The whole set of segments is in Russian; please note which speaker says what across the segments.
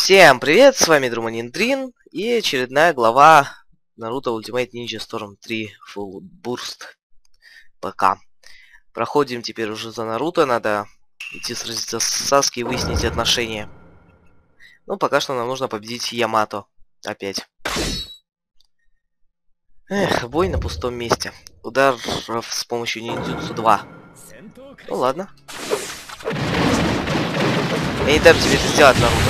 Speaker 1: Всем привет, с вами Друманин Дрин и очередная глава Наруто Ultimate Ninja Storm 3 Full Burst ПК. Проходим теперь уже за Наруто, надо идти сразиться с Саски и выяснить отношения. Ну, пока что нам нужно победить Ямато. Опять. Эх, бой на пустом месте. Ударов с помощью ниндзюцу 2. Ну ладно. Я не дам тебе это сделать, Наруто.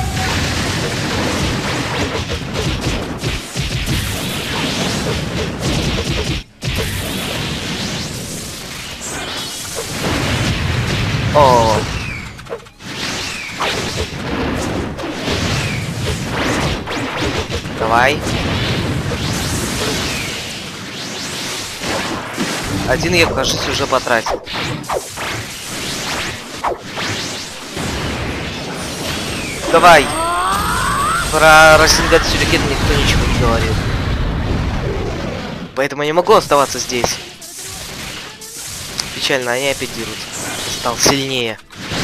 Speaker 1: О. Давай. Один я, кажется, уже потратил. Давай. Про Расинган Сюрикен никто ничего не говорит. Поэтому я не могу оставаться здесь. Печально, они опять дерутся. Стал сильнее.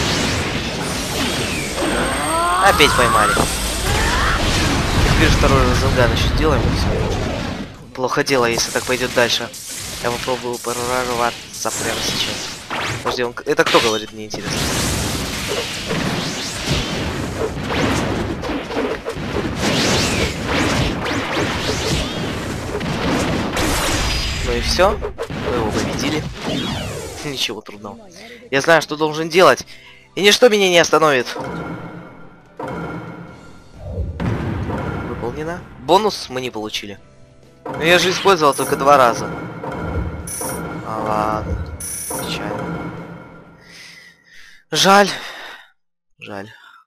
Speaker 1: Опять поймали. Теперь второй Расинган еще сделаем. Плохо дело, если так пойдет дальше. Я попробую прорваться прямо сейчас. Подожди, он... это кто говорит, мне интересно. Ну и все. Мы его победили. Ничего трудного. Я знаю, что должен делать. И ничто меня не остановит. Выполнено. Бонус мы не получили. Но я же использовал только 2 раза. А ладно. Печально. Жаль. Жаль.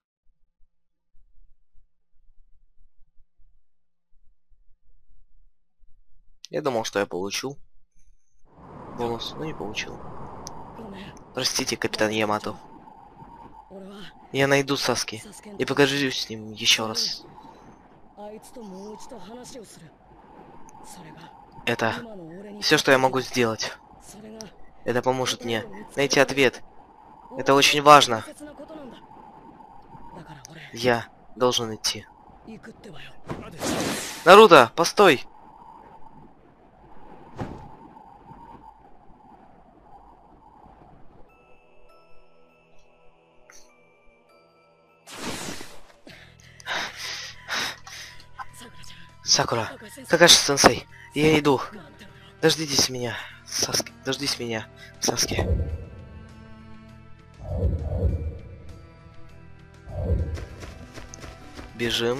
Speaker 1: Я думал, что я получу бонус, но не получил. Простите, капитан Ямато. Я найду Саски и покажу с ним еще раз. Это все, что я могу сделать. Это поможет мне найти ответ. Это очень важно. Я должен идти. Наруто, постой! Сакура, Какаши-сенсей, я иду. Дождитесь меня, Саски. Дождись меня, Саски. Бежим.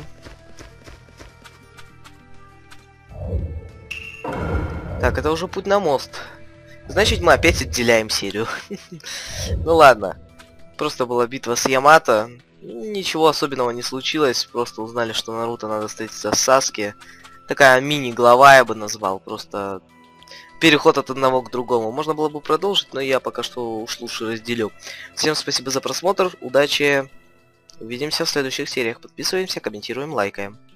Speaker 1: Так, это уже путь на мост. Значит, мы опять отделяем серию. Ну ладно. Просто была битва с Ямато. Ничего особенного не случилось. Просто узнали, что Наруто надо встретиться с Саски. Такая мини-глава я бы назвал. Просто переход от одного к другому. Можно было бы продолжить, но я пока что уж лучше разделю. Всем спасибо за просмотр. Удачи. Увидимся в следующих сериях. Подписываемся, комментируем, лайкаем.